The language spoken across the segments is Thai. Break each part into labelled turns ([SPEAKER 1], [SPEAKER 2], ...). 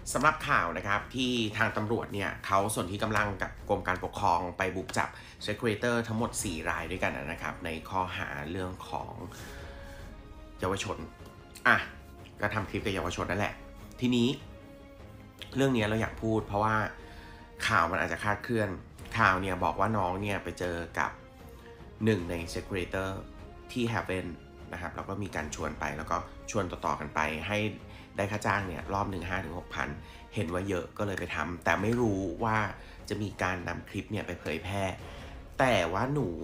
[SPEAKER 1] สำหรับข่าวนะครับที่ทางตำรวจเนี่ยเขาส่วนที่กำลังกับกรมการปกครองไปบุกจับเซ c เ a เตอร์ทั้งหมด4 รายด้วยกันนะครับในข้อหาเรื่องของเยาวชนก็ทำคลิปกับเยาวชนนั่นแหละทีนี้เรื่องนี้เราอยากพูดเพราะว่าข่าวมันอาจจะคลาดเคลื่อนข่าวเนี่ยบอกว่าน้องเนี่ยไปเจอกับหนึ่งในเซ c เ a เตอร์ที่ Heaven นะครับแล้วก็มีการชวนไปแล้วก็ชวนต่อๆกันไปให้ได้ค่าจ้างเนี่ยรอบหนึ่ง 5-6,000 เห็นว่าเยอะก็เลยไปทำแต่ไม่รู้ว่าจะมีการนำคลิปเนี่ยไปเผยแพร่แต่ว่าหนู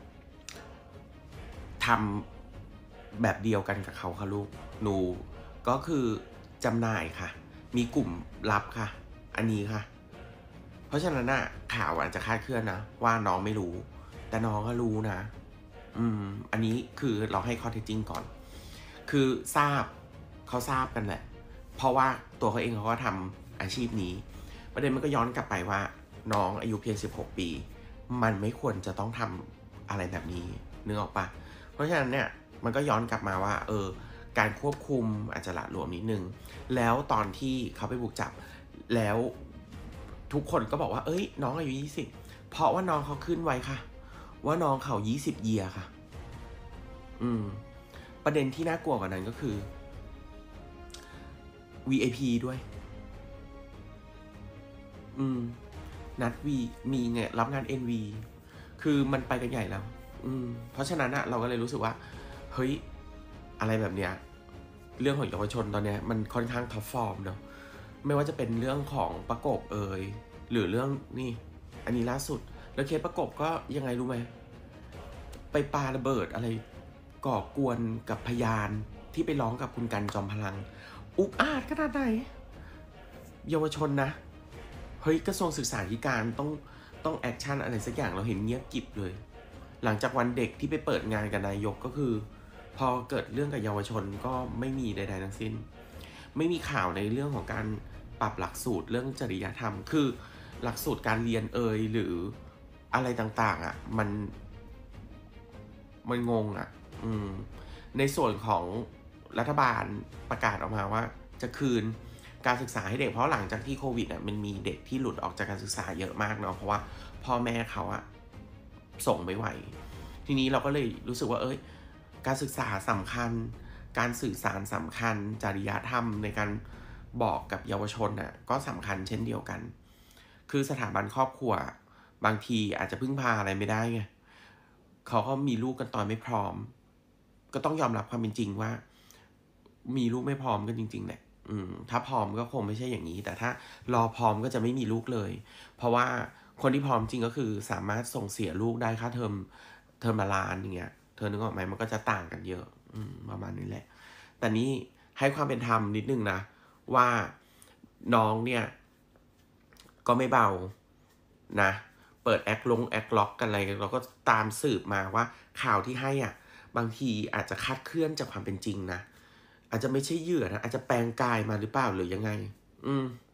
[SPEAKER 1] ทำแบบเดียวกันกับเขาค่ะลูกหนูก็คือจำหน่ายค่ะมีกลุ่มลับค่ะอันนี้ค่ะเพราะฉะนั้นข่าวอาจจะคลาดเคลื่อนนะว่าน้องไม่รู้แต่น้องก็รู้นะอันนี้คือเราให้ข้อเท็จจริงก่อนคือเขาทราบกันแหละเพราะว่าตัวเขาเองเขาก็ทำอาชีพนี้ประเด็นมันก็ย้อนกลับไปว่าน้องอายุเพียง16 ปีมันไม่ควรจะต้องทำอะไรแบบนี้นึกออกปะเพราะฉะนั้นเนี่ยมันก็ย้อนกลับมาว่าการควบคุมอาจจะละหลวมนิดนึงแล้วตอนที่เขาไปบุกจับแล้วทุกคนก็บอกว่าน้องอายุ20เพราะว่าน้องเขาขึ้นไว้ค่ะว่าน้องเขา20 เยียร์ค่ะประเด็นที่น่ากลัวกว่านั้นก็คือ VIP ด้วยนัด V มีเนี่ยรับงาน NV คือมันไปกันใหญ่แล้วเพราะฉะนั้นเราก็เลยรู้สึกว่าเฮ้ยอะไรแบบเนี้ยเรื่องของเยาวชนตอนเนี้ยมันค่อนข้างท็อปฟอร์มเนาะไม่ว่าจะเป็นเรื่องของประกบหรือเรื่องนี่อันนี้ล่าสุดแล้วเคสประกบก็ยังไงรู้ไหมไปปาระเบิดอะไรก่อกวนกับพยานที่ไปร้องกับคุณกันจอมพลังอุกอาจขนาดไหนเยาวชนนะเฮ้ยกระทรวงศึกษาธิการต้องแอคชั่นอะไรสักอย่างเราเห็นเงียบกิบเลยหลังจากวันเด็กที่ไปเปิดงานกับนายกก็คือพอเกิดเรื่องกับเยาวชนก็ไม่มีใดๆทั้งสิ้นไม่มีข่าวในเรื่องของการปรับหลักสูตรเรื่องจริยธรรมคือหลักสูตรการเรียนหรืออะไรต่างๆมันงงในส่วนของรัฐบาลประกาศออกมาว่าจะคืนการศึกษาให้เด็กเพราะหลังจากที่โควิดมันมีเด็กที่หลุดออกจากการศึกษาเยอะมากเนาะเพราะว่าพ่อแม่เขาส่งไม่ไหวทีนี้เราก็เลยรู้สึกว่าการศึกษาสำคัญการสื่อสารสำคัญจริยธรรมในการบอกกับเยาวชนก็สำคัญเช่นเดียวกันคือสถาบันครอบครัวบางทีอาจจะพึ่งพาอะไรไม่ได้ไงเขาก็มีลูกกันตอนไม่พร้อมก็ต้องยอมรับความเป็นจริงว่ามีลูกไม่พร้อมกันจริงๆแหละถ้าพร้อมก็คงไม่ใช่อย่างนี้แต่ถ้ารอพร้อมก็จะไม่มีลูกเลยเพราะว่าคนที่พร้อมจริงก็คือสามารถส่งเสียลูกได้ค่าเทอมละล้านอย่างเงี้ยเธอนึกออกไหมมันก็จะต่างกันเยอะประมาณนี้แหละแต่นี่ให้ความเป็นธรรมนิดนึงนะว่าน้องเนี่ยก็ไม่เบานะเปิดแอคล็อกกันอะไรเราก็ตามสืบมาว่าข่าวที่ให้บางทีอาจจะคาดเคลื่อนจากความเป็นจริงนะอาจจะไม่ใช่เหยื่อนะอาจจะแปลงกายมาหรือเปล่าหรือยังไง